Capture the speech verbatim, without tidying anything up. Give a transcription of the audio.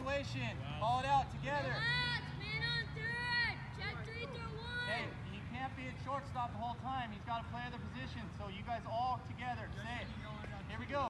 situation. Call it out together. Relax, man on third. Check three through one. Hey, he can't be at shortstop the whole time. He's got to play other positions.